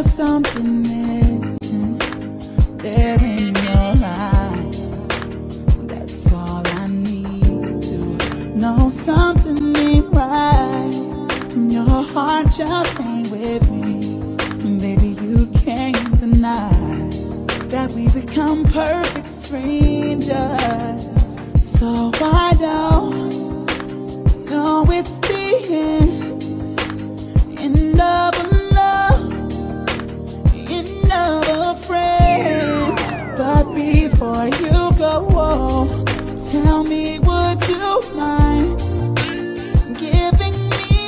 there's something missing there in your eyes. That's all I need to know. Something ain't right. Your heart just ain't with me. Baby, you can't deny that we become perfect strangers. So I don't know it's the end. In love alone, in love a friend. But before you go, tell me, would you mind giving me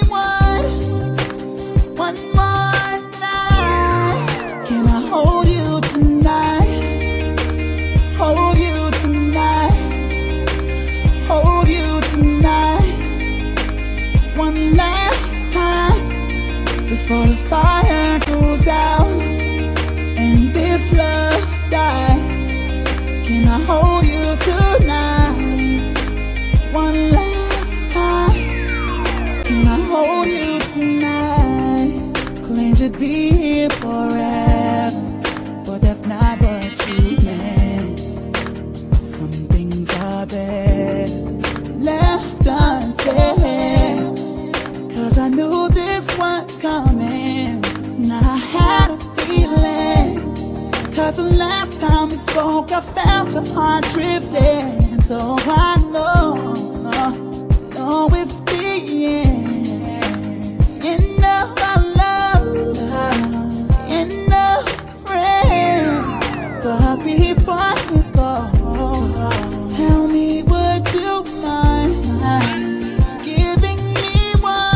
one more night? Can I hold you tonight? Hold you tonight. Hold you tonight. One last time before the fire goes out and this love dies. Can I hold you tonight? One last time. Can I hold you tonight? Claimed you'd be here forever, but that's not what you meant. Some things are better left unsaid, 'cause I knew this was coming. And I had a feeling, 'cause the last time we spoke I felt your heart drifting. So I know it's the end. Enough of love, enough friend. But before you go, tell me, would you mind giving me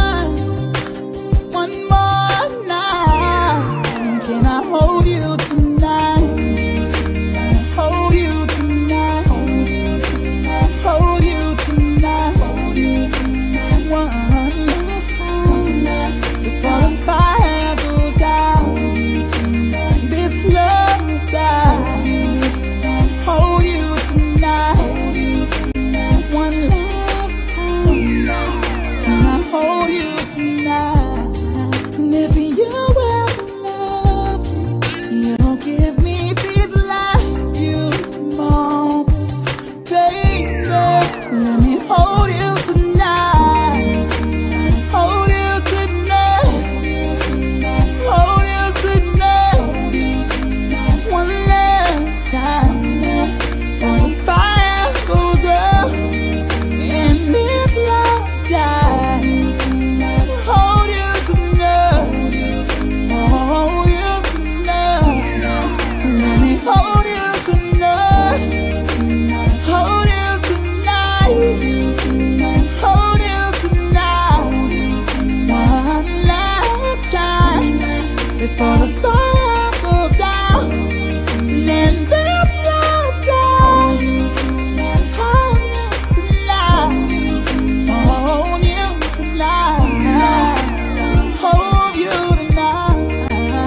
one more night? Can I hold you tonight? Hold you tonight. Hold you tonight. Hold you tonight. One last time before the fire goes out. This love dies. Hold you tonight. One last time. Can I hold you tonight? And if you will love me, you'll give me these last few moments, baby. Let me hold you tonight. Hold you tonight. Hold you tonight. One last time before the fire goes up and this love dies. Hold you tonight. Hold you tonight. Let me hold you tonight. Hold you tonight. Hold you tonight. One last time before the fire goes out and this love dies. Hold you tonight. Hold you tonight. Hold you tonight.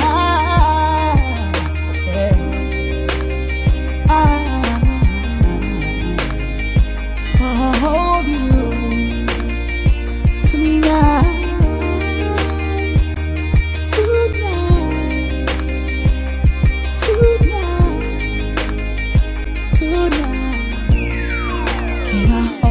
Yeah. Hold you tonight. Tonight. Can I